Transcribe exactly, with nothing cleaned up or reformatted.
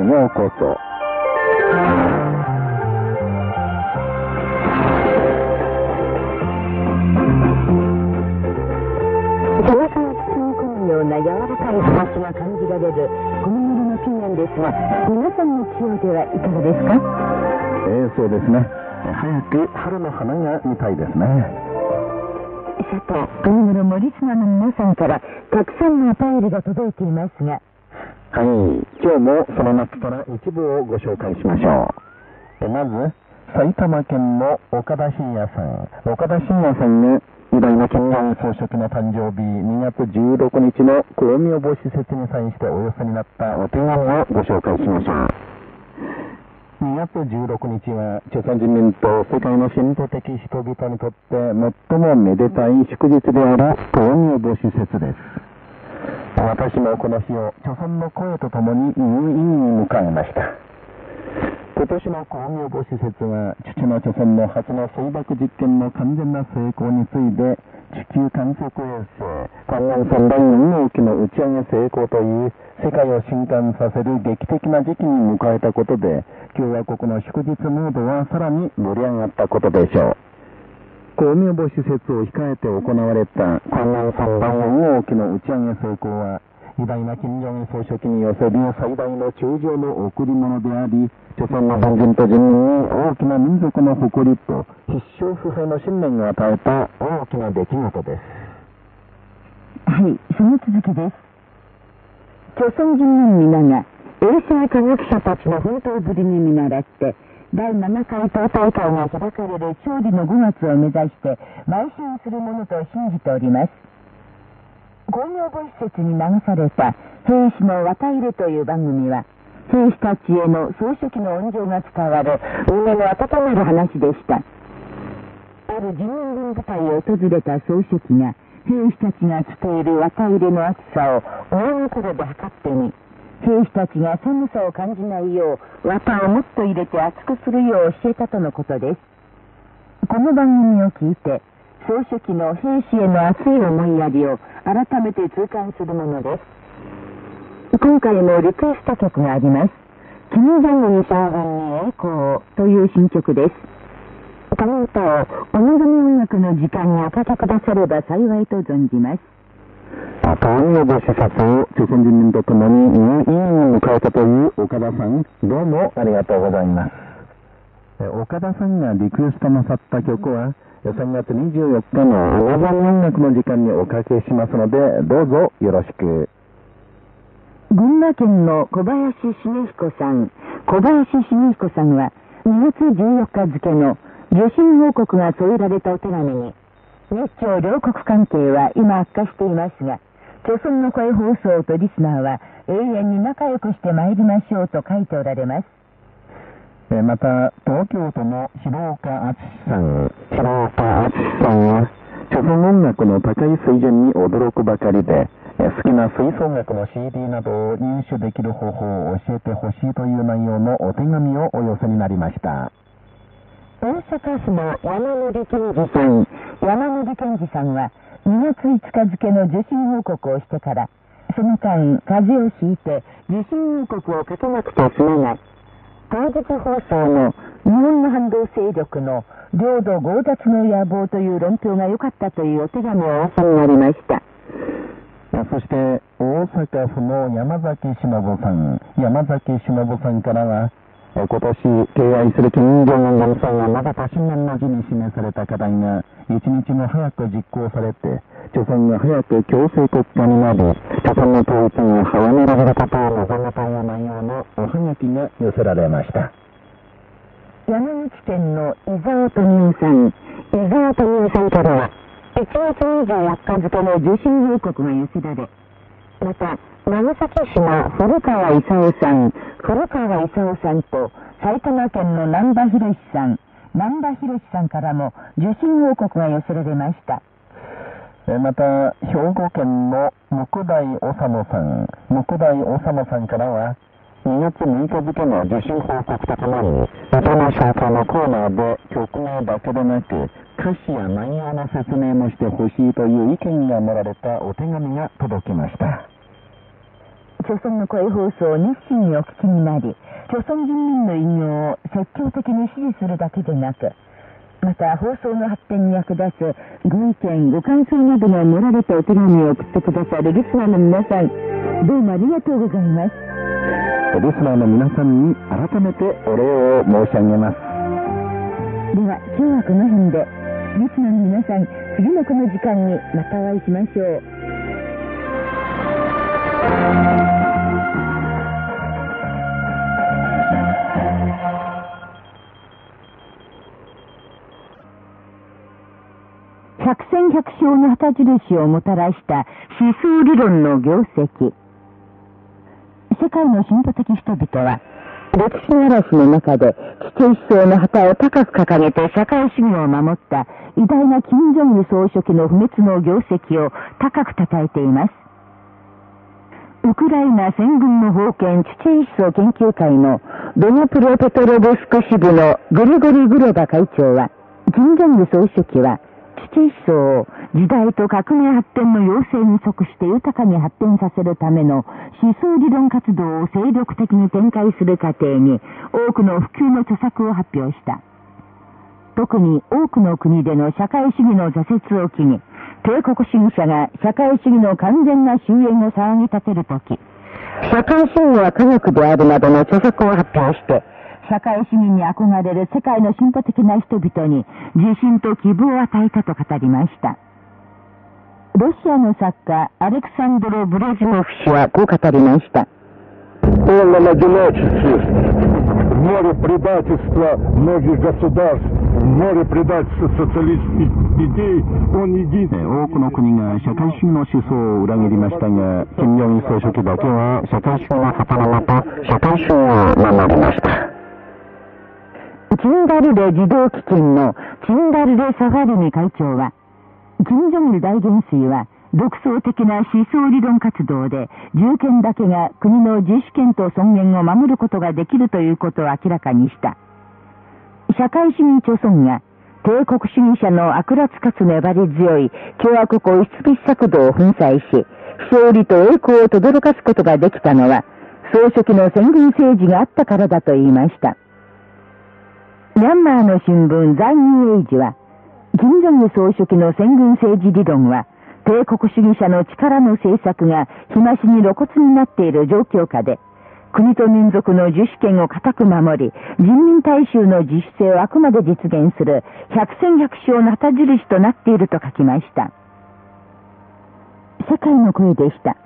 ようこそ。 背中を包み込むような柔らかい話が感じられるこの頃の近年ですが、皆さんの地方ではいかがですか？ えー、そうですね。早く春の花が見たいですね。 さて、この頃もリスナーの皆さんからたくさんのお便りが届いていますが、 はい、今日もその中から一部をご紹介しましょう。まず、埼玉県の岡田信也さん。岡田信也さんが偉大な金正恩総書記の誕生日にがつじゅうろくにちの光明母施設に際してお寄せになったお手紙をご紹介しましょう。にがつじゅうろくにちは、朝鮮人民と世界の信徒的人々にとって最もめでたい祝日である光明母施設です。私もこの日を朝鮮の声とともに入院に迎えました。今年の光明母施設は、父の朝鮮の初の水爆実験の完全な成功について、地球観測衛星、関南さんだいよん号機の打ち上げ成功という世界を震撼させる劇的な時期に迎えたことで、共和国の祝日ムードはさらに盛り上がったことでしょう。光明母施設を控えて行われた関南さんだいよん号機の打ち上げ成功は、偉大な金正恩総書記に寄せる最大の忠情の贈り物であり、朝鮮の人民と人民に大きな民族の誇りと必勝不敗の信念を与えた大きな出来事です。 はい、その続きです。朝鮮人民皆が衛星科学者たちの奮闘ぶりに見習って、だいななかい党大会が開かれる勝利のごがつを目指して邁進するものと信じております。光明母施設に流された兵士の綿入れという番組は、兵士たちへの総書記の恩情が伝わる胸の温まる話でした。ある人民軍部隊を訪れた総書記が、兵士たちが着ている綿入れの厚さを親心で測ってみ、兵士たちが寒さを感じないよう綿をもっと入れて厚くするよう教えたとのことです。この番組を聞いて、総書記の兵士への熱い思いやりを改めて痛感するものです。今回もリクエスト曲があります。金正恩将軍に栄光という新曲です。この歌をお望み音楽の時間におかけくだされば幸いと存じます。 光明母施設を朝鮮人民とともに入院に迎えたという岡田さん、どうもありがとうございます。岡田さんがリクエストなさった曲は、さんがつにじゅうよっかのお望み音楽の時間におかけしますので、どうぞよろしく。 群馬県の小林茂彦さん。小林茂彦さんはにがつじゅうよっか付の受信報告が添えられたお手紙に、日朝両国関係は今悪化していますが、朝鮮の声放送とリスナーは永遠に仲良くしてまいりましょうと書いておられます。 また、東京都の広岡敦さん。広岡敦さんは、朝鮮音楽の高い水準に驚くばかりで、好きな吹奏楽の シーディー などを入手できる方法を教えてほしいという内容のお手紙をお寄せになりました。 大阪府の山森健二さん。山森健二さんはにがついつか付の受信報告をしてから、その間、風邪をひいて受信報告をかけなくては済まない。当日放送の日本の反動勢力の領土強奪の野望という論評が良かったというお手紙をお寄せになりました。 そして、大阪府の山崎忍さん。山崎忍さんからは、今年、敬愛する金正恩元帥がまだ多信念の字に示された課題が、一日も早く実行されて、朝鮮が早く共生国家になり、朝鮮の統一が阻められることを望むという内容のおはがきが寄せられました。 山口県の伊沢富夫さん。伊沢富夫さんからは、いちがつにじゅうよっか付の受信報告が寄せられ、また、長崎市の古川勲さん。古川勲さんと、埼玉県の南波博さん。南波博さんからも受信報告が寄せられました。 また、兵庫県の向大修さん。向大修さんからは、にがつむいか付の受信報告とともに、歌の紹介のコーナーで曲名だけでなく、歌詞や内容の説明もしてほしいという意見が盛られたお手紙が届きました。 朝鮮の声放送日清にお聞きになり、朝鮮人民の偉業を積極的に支持するだけでなく、また放送の発展に役立つご意見ご感想などの盛られたお手紙を送ってくださるリスナーの皆さん、どうもありがとうございます。 リスナーの皆さんに改めてお礼を申し上げます。 では今日はこの辺で、リスナーの皆さん、次のこの時間にまたお会いしましょう。百戦百勝の旗印をもたらした思想理論の業績。世界の進歩的人々は、歴史の嵐の中で、基地思想の旗を高く掲げて社会主義を守った偉大な金正日総書記の不滅の業績を高く称えています。ウクライナ戦軍の封建チュチェ思想研究会のドニプロペトロブスク支部のグリゴリ・グロバ会長は、金正日総書記は、チュチェ思想を時代と革命発展の要請に即して豊かに発展させるための思想理論活動を精力的に展開する過程に多くの普及の著作を発表した。特に多くの国での社会主義の挫折を機に、帝国主義者が社会主義の完全な終焉を騒ぎ立てるとき、社会主義は科学であるなどの著作を発表して、社会主義に憧れる世界の進歩的な人々に自信と希望を与えたと語りました。ロシアの作家アレクサンドロ・ブレジモフ氏はこう語りました。 полном одиночестве, в море предательства многих государств, в море предательства социалистских идей, он един. 多くの国が社会主義の思想を裏切りましたが、金正日総書記だけは社会主義の旗の下、社会主義を守りました。 チンダルレ児童基金のチンダルレ・サファリニ会長は、金正日大元帥は独創的な思想理論活動で銃権だけが国の自主権と尊厳を守ることができるということを明らかにした。社会主義著存が帝国主義者の悪辣かつ粘り強い凶悪行為必策動を粉砕し、勝利と栄光を轟かすことができたのは、総書記の先軍政治があったからだと言いました。ミャンマーの新聞ザ・ニューエイジは、金正日総書記の先軍政治理論は、帝国主義者の力の政策が日増しに露骨になっている状況下で、国と民族の自主権を固く守り、人民大衆の自主性をあくまで実現する百戦百勝の旗印となっていると書きました。世界の声でした。